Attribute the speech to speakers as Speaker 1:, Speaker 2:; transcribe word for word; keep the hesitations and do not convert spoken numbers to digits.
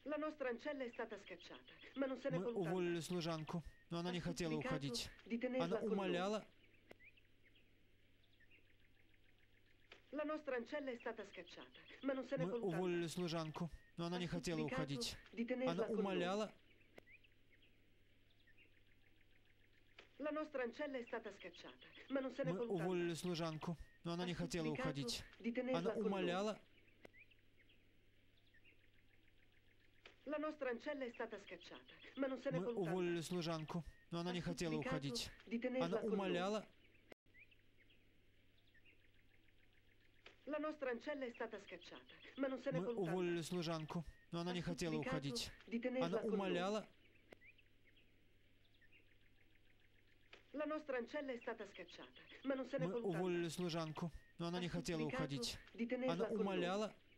Speaker 1: La nostra ancella è stata scacciata, ma non se ne
Speaker 2: Мы
Speaker 1: contava.
Speaker 2: уволили служанку, но она не хотела уходить. Она умоляла.
Speaker 1: La nostra ancella è stata scacciata, ma non se ne
Speaker 2: Мы
Speaker 1: contava.
Speaker 2: уволили служанку, но она не хотела уходить. Она умоляла.
Speaker 1: La nostra ancella è stata scacciata, ma non se ne
Speaker 2: Мы
Speaker 1: contava.
Speaker 2: уволили служанку, но она не хотела уходить. Она умоляла.
Speaker 1: La nostra ancella è stata scacciata, ma non se ne
Speaker 2: Мы
Speaker 1: contava.
Speaker 2: уволили служанку, но она не хотела уходить. Она умоляла.
Speaker 1: La nostra ancella è stata scacciata, ma non se ne
Speaker 2: Мы
Speaker 1: contava.
Speaker 2: уволили служанку, но она не хотела уходить. Она умоляла.
Speaker 1: La nostra ancella è stata scacciata, ma non se ne
Speaker 2: Мы
Speaker 1: contava.
Speaker 2: уволили служанку, но она не хотела уходить. Она умоляла.